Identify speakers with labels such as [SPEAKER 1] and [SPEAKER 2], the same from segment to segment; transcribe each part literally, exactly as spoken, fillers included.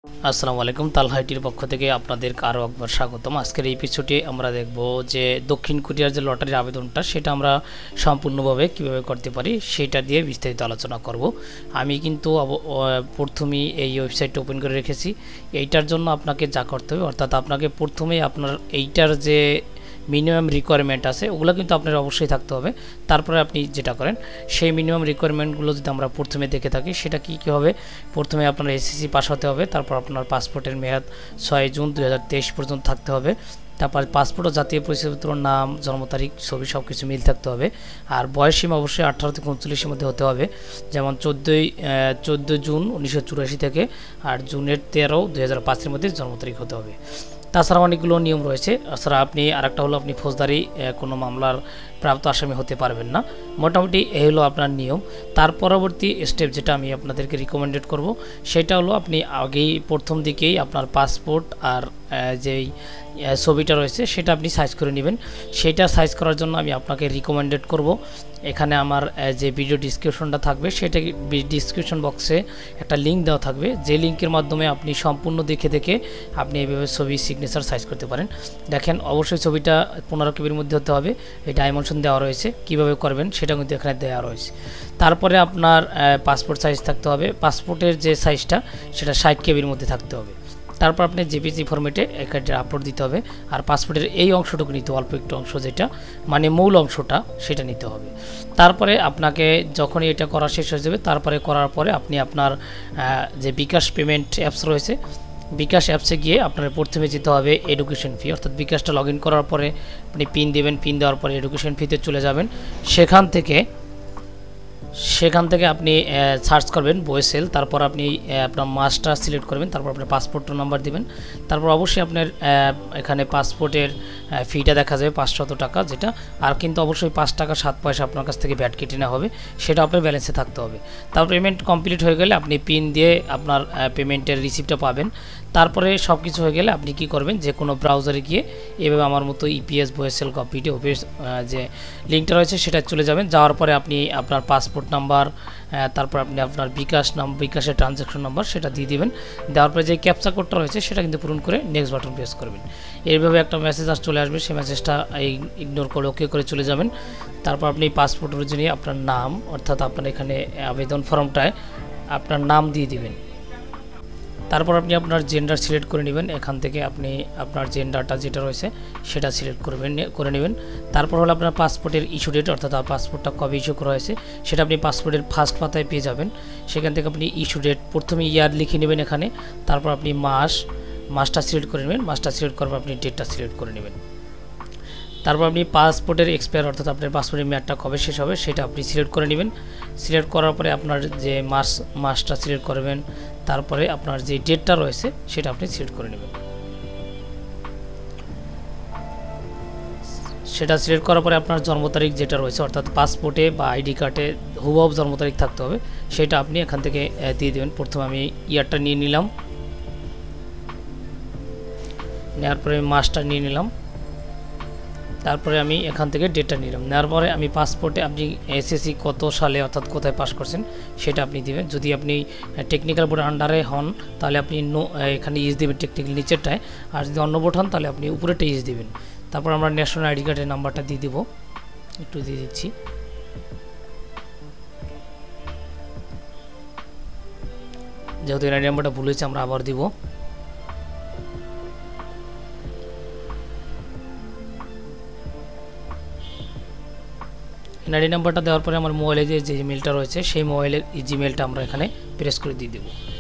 [SPEAKER 1] আসসালামু আলাইকুম, তালহাইটির পক্ষ থেকে আপনাদের আরও একবার স্বাগতম। আজকের এই এপিসোডে আমরা দেখব যে দক্ষিণ কোরিয়ার যে লটারির আবেদনটা সেটা আমরা সম্পূর্ণভাবে কিভাবে করতে পারি সেটা দিয়ে বিস্তারিত আলোচনা করব। আমি কিন্তু প্রথমেই এই ওয়েবসাইটটা ওপেন করে রেখেছি। এইটার জন্য আপনাকে যা করতে হবে, অর্থাৎ আপনাকে প্রথমেই আপনার এইটার যে মিনিমাম রিকোয়ারমেন্ট আছে ওগুলো কিন্তু আপনার অবশ্যই থাকতে হবে। তারপরে আপনি যেটা করেন সেই মিনিমাম রিকোয়ারমেন্টগুলো যদি আমরা প্রথমে দেখে থাকি সেটা কী কী হবে। প্রথমে আপনার এসএসসি পাস হতে হবে, তারপর আপনার পাসপোর্টের মেয়াদ ছয় জুন দুই হাজার তেইশ পর্যন্ত থাকতে হবে। তারপর পাসপোর্ট ও জাতীয় পরিচয়পত্র, নাম, জন্ম তারিখ, ছবি সব কিছু মিল থাকতে হবে। আর বয়স সীমা অবশ্যই আঠারো থেকে উনচল্লিশের মধ্যে হতে হবে, যেমন চোদ্দোই চোদ্দোই জুন উনিশশো চুরাশি থেকে আর জুনের তেরো দুই হাজার পাঁচের মধ্যে জন্ম তারিখ হতে হবে। তাছাড়া অনেকগুলো নিয়ম রয়েছে। তাছাড়া আপনি আরেকটা হলো আপনি ফৌজদারি কোনো মামলার প্রাপ্ত আসামি হতে পারবেন না। মোটামুটি এই হলো আপনার নিয়ম। তার পরবর্তী স্টেপ যেটা আমি আপনাদেরকে রিকমেন্ডেড করব সেটা হলো আপনি আগেই প্রথম দিকেই আপনার পাসপোর্ট আর যেই ছবিটা রয়েছে সেটা আপনি সাইজ করে নেবেন। সেটা সাইজ করার জন্য আমি আপনাকে রিকমেন্ডেড করব, এখানে আমার যে ভিডিও ডিসক্রিপশনটা থাকবে সেটা ডিসক্রিপশন বক্সে একটা লিঙ্ক দেওয়া থাকবে, যে লিঙ্কের মাধ্যমে আপনি সম্পূর্ণ দেখে দেখে আপনি এইভাবে ছবি সিগনেচার সাইজ করতে পারেন। দেখেন অবশ্যই ছবিটা পনেরো কেবির মধ্যে হতে হবে, এই ডাইমেনশন দেওয়া রয়েছে, কিভাবে করবেন সেটা কিন্তু এখানে দেওয়া রয়েছে। তারপরে আপনার পাসপোর্ট সাইজ থাকতে হবে, পাসপোর্টের যে সাইজটা সেটা ষাট কেবির মধ্যে থাকতে হবে। তারপর আপনি জেপিজি ফরম্যাটে এখানে আপলোড দিতে হবে। আর পাসপোর্টের এই অংশটুকু নিতে, অল্প একটু অংশ যেটা মানে মূল অংশটা সেটা নিতে হবে। তারপরে আপনাকে যখনই এটা করা শেষ হয়ে যাবে, তারপরে করার পরে আপনি আপনার যে বিকাশ পেমেন্ট অ্যাপস রয়েছে বিকাশ অ্যাপসে গিয়ে আপনার প্রথমে যেতে হবে এডুকেশন ফি, অর্থাৎ বিকাশটা লগ ইন করার পরে আপনি পিন দেবেন, পিন দেওয়ার পরে এডুকেশন ফিতে চলে যাবেন। সেখান থেকে সেখান থেকে আপনি সার্চ করবেন বোয়েসেল, তারপর আপনি আপনার মাসটা সিলেক্ট করবেন, তারপর আপনার পাসপোর্ট নাম্বার দিবেন। তারপর অবশ্যই আপনার এখানে পাসপোর্টের ফিটা দেখা যাবে পাঁচশত টাকা যেটা, আর কিন্তু অবশ্যই পাঁচ টাকা সাত পয়সা আপনার কাছ থেকে ভ্যাট কেটে নেওয়া হবে, সেটা আপনার ব্যালেন্সে থাকতে হবে। তারপর পেমেন্ট কমপ্লিট হয়ে গেলে আপনি পিন দিয়ে আপনার পেমেন্টের রিসিপ্টটা পাবেন। তারপরে সব কিছু হয়ে গেলে আপনি কি করবেন, যে কোনো ব্রাউজারে গিয়ে এভাবে আমার মতো EPS BOESL dot gov dot BD office যে লিঙ্কটা রয়েছে সেটা চলে যাবেন। যাওয়ার পরে আপনি আপনার পাসপোর্ট নাম্বার, তারপর আপনি আপনার বিকাশ নাম বিকাশের ট্রানজ্যাকশন নাম্বার সেটা দিয়ে দিবেন। দেওয়ার পরে যে ক্যাপচা কোডটা রয়েছে সেটা কিন্তু পূরণ করে নেক্সট বাটন প্রেস করবেন। এইভাবে একটা মেসেজ আর চলে আসবে, সেই মেসেজটা ইগনোর করে ওকে করে চলে যাবেন। তারপর আপনি পাসপোর্ট অনুযায়ী আপনার নাম, অর্থাৎ আপনার এখানে আবেদন ফর্মটায় আপনার নাম দিয়ে দিবেন। তারপর আপনি আপনার জেন্ডার সিলেক্ট করে নেবেন, এখান থেকে আপনি আপনার জেন্ডারটা যেটা রয়েছে সেটা সিলেক্ট করবেন করে নেবেন। তারপর হলো আপনার পাসপোর্টের ইস্যু ডেট, অর্থাৎ পাসপোর্টটা কবে ইস্যু করা হয়েছে সেটা আপনি পাসপোর্টের ফার্স্ট পাতায় পেয়ে যাবেন। সেখান থেকে আপনি ইস্যু ডেট প্রথমে ইয়ার লিখে নেবেন এখানে, তারপর আপনি মাস মাসটা সিলেক্ট করে নেবেন, মাসটা সিলেক্ট করার পর আপনি ডেটটা সিলেক্ট করে নেবেন। তারপর আপনি পাসপোর্টের এক্সপায়ার, অর্থাৎ আপনার পাসপোর্টের মেয়াদটা কবে শেষ হবে সেটা আপনি সিলেক্ট করে নেবেন। সিলেক্ট করার পরে আপনার যে মাস মাসটা সিলেক্ট করবেন, তারপরে আপনার যে ডেটটা রয়েছে সেটা আপনি সিলেক্ট করে নেবেন। সেটা সিলেক্ট করার পরে আপনার জন্ম তারিখ যেটা রয়েছে, অর্থাৎ পাসপোর্টে বা আইডি কার্ডে হুবহু জন্ম তারিখ থাকতে হবে, সেটা আপনি এখান থেকে দিয়ে দেবেন। প্রথমে আমি ইয়ারটা নিয়ে নিলাম, নেওয়ার পরে মাসটা নিয়ে নিলাম, তারপরে আমি এখান থেকে ডেটটা নিলাম। নেওয়ার পরে আমি পাসপোর্টে আপনি এসএসসি কত সালে অর্থাৎ কোথায় পাস করছেন সেটা আপনি দিবেন। যদি আপনি টেকনিক্যাল বোর্ডের আন্ডারে হন তাহলে আপনি নো এখানে ইজ দেবেন টেকনিক্যাল নিচেরটায়, আর যদি অন্য বোর্ড হন তাহলে আপনি উপরেটা ইজ দেবেন। তারপর আমরা ন্যাশনাল আইডি কার্ডের নাম্বারটা দিয়ে দিব, একটু দিয়ে দিচ্ছি। যেহেতু আইডি নাম্বারটা ভুল হয়েছে আমরা আবার দিব। এনআইডি নাম্বারটা দেওয়ার পরে আমার মোবাইলে যে জিমেলটা রয়েছে সেই মোবাইলের জিমেলটা আমরা এখানে প্রেস করে দিয়ে দেব।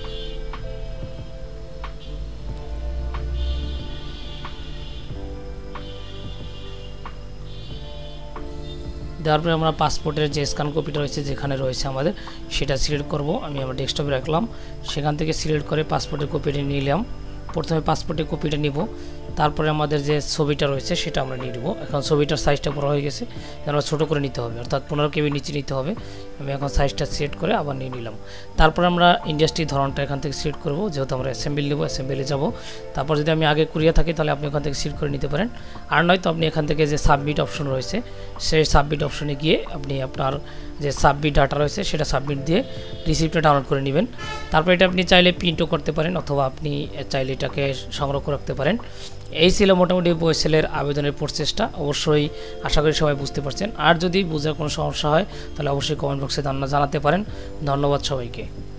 [SPEAKER 1] দেওয়ার পরে আমরা পাসপোর্টের যে স্ক্যান কপিটা রয়েছে যেখানে রয়েছে আমাদের সেটা সিলেক্ট করব। আমি আমার ডেস্কটপে রাখলাম, সেখান থেকে সিলেক্ট করে পাসপোর্টের কপিটা নিলাম। প্রথমে পাসপোর্টের কপিটা নিব, তারপরে আমাদের যে ছবিটা রয়েছে সেটা আমরা নিয়ে নেব। এখন ছবিটার সাইজটা বড় হয়ে গেছে, আমরা ছোটো করে নিতে হবে, অর্থাৎ পনেরো কেবি নিচে নিতে হবে। আমি এখন সাইজটা সেট করে আবার নিয়ে নিলাম। তারপর আমরা ইন্ডাস্ট্রির ধরনটা এখান থেকে সিলেক্ট করব, যেহেতু আমরা অ্যাসেম্বলি নেব, অ্যাসেম্বলি যাব। তারপর যদি আমি আগে কুরিয়া থাকি তাহলে আপনি এখান থেকে সিলেক্ট করে নিতে পারেন, আর নয়তো আপনি এখান থেকে যে সাবমিট অপশন রয়েছে সেই সাবমিট অপশনে গিয়ে আপনি আপনার যে সাবমিট ডাটা রয়েছে সেটা সাবমিট দিয়ে রিসিপ্টটা ডাউনলোড করে নেবেন। তারপর এটা আপনি চাইলে প্রিন্টও করতে পারেন অথবা আপনি চাইলে এটাকে সংগ্রহ করে রাখতে পারেন। এই ছিল মোটামুটি বয়েসেলের আবেদনের প্রসেসটা। অবশ্যই আশা করি সবাই বুঝতে পারছেন, আর যদি বোঝার কোনো সমস্যা হয় তাহলে অবশ্যই কমেন্ট বক্সে জানাতে পারেন। ধন্যবাদ সবাইকে।